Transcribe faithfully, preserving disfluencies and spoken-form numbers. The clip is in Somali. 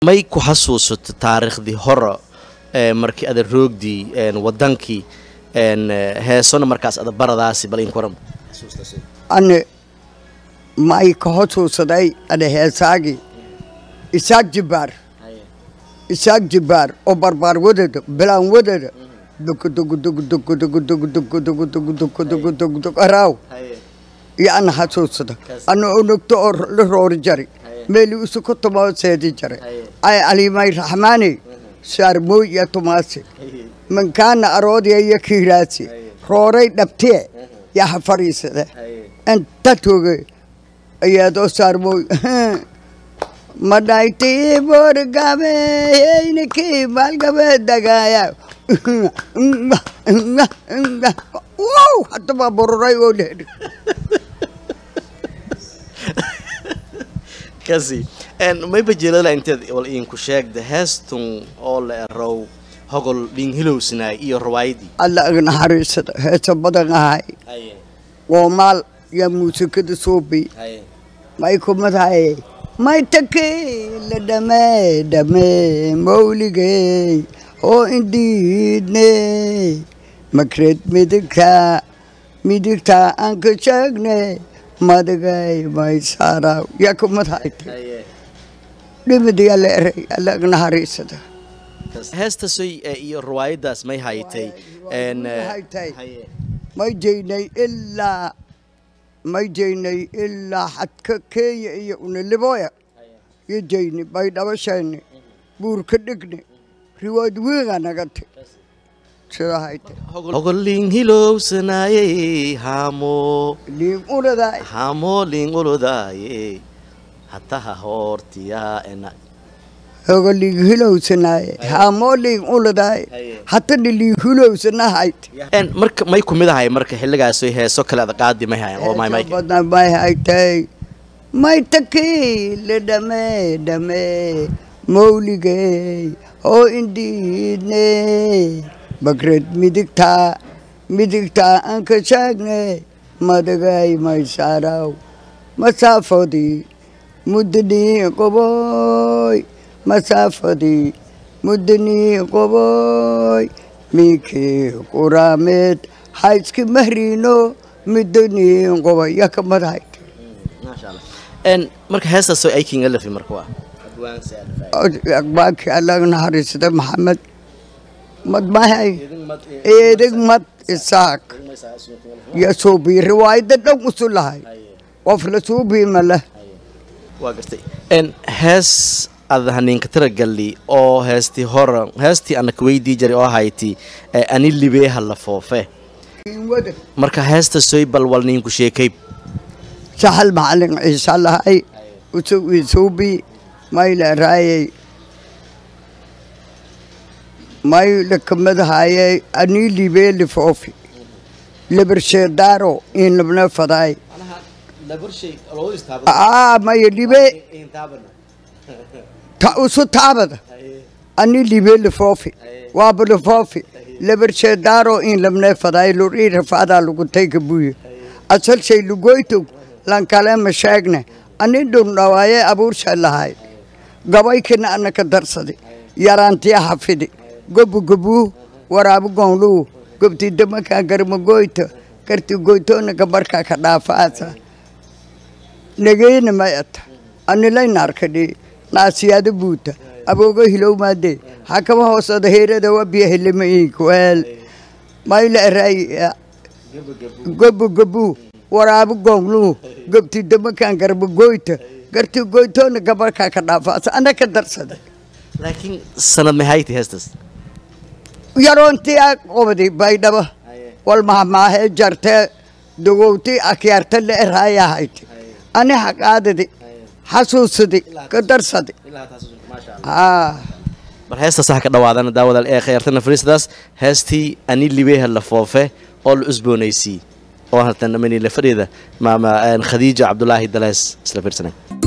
may ku xasuusato taariikhdii hore markii aad roogdi een wadankii een heesona markaas aad baradaasi bal in koram xasuustaasi ane may ka xasuusaday ade heesaagi isaaq jibaar isaaq jibaar oo barbaar wadada bilaan wadada dug dug dug dug dug dug dug dug dug dug dug dug dug araw ya ana xasuusada ana unugto oo la roori jari meeli isu ku tumaa seedi jari ay ali may rahmaani saar mooy ya tumaasi man kaana aroodi ya kiiraasi rooray dhabtee ya fariisada anta toge ayado saar mooy madayti borgabe inki balgabe dagaya wow hatta bororay oo dheer kasi en may bajeelada inta wal in ku sheegda heestun oo la raw hogol dhin hilowsnaa iyo rawaaydi alla agna hariisada heesa badan ahay aye oo maal ya muusikada soobi aye may ku madahay may take la dame dame mawligay oo indiidne makred midka midka aan ka sheegne madagay may saara ya ku madahay aye dhimidi alla eray alla agna hariisada heesta soo iyo rawaayadaas may haytay en haye may jeynay illa may jeynay illa hadka keeya iyo uniliboya iyo jeynay bay dhabashayni buur ka dhigne riwaad weega nagate sida haytay hogolin hilowsanaayay hamo liin uladay hamo liin uladay hatta hortiya ena hogolin hilowsanaayay hamo liin uladay hatta liin hilowsanahay en marka may ku midahay marka xilligaas ay heeso kala qaadi ma hayaan oo may may badan bay haytay may takay la dame dame mawligay oo indiidne bagred midigta midigta aan ka sheegne madagay may saaraw masaafadi mudni qoboy masaafadi mudni qoboy miki quramed hayski mahrino mudni qoboy yakamaday ma sha Allah en marka heesta soo ay kinga lafi marka waa adwaan saad akbaaki Allah naharisada Muhammad mad mahay eedig mad isaaq ya soobi riwaayada dhan usulahay qof la soobi mala waa gartay en hees adhaninka taragali oo heesti hore heesti anaka weydii jari oo hayti ani libeeha la foofe marka heesta soo bal walnin ku sheekay sahal macalin insha Allah ay usoo soobi mayla raayay may la kamadahay ani libee li foofi libershe daro in labna faday libershe loo istaabo ah may libee ta usu taabada ani libee li foofi waa bal foofi libershe daro in labna faday luri rafada lagu tayga buuye asal shay lugoyto lan kale ma sheegne ani dun dhawaaye abuur shalahay gabay kina anaka darsadi yarantiya hafidi gobu gobu warabu gonlu gobti damaka garma goyto karti goytona gabarka ka dhaafaasa nagayna mayata anilay narkadi naasiyada buuta aboga hilow maade hakama hoosada heerada wabiya helmay kweel mayla ray gobu gobu warabu gonlu gobti damaka garma goyto karti goytona gabarka ka dhaafaasa anaka darsada laakiin sanad ma hayti heestas yaronti qobdi baydaba wal mahmaahe jarte dogowti akyarta la raaya hayti ani haqaadadi xasuusadi ka darsadi ah bal heestas ka dhawaadana daawadal ee khayrtana fariistaas heestii ani libeeha la foofe oo la usboonaysi oo haltan mani la fariida maama khadiija abdullaahi dalays isla fiirsanay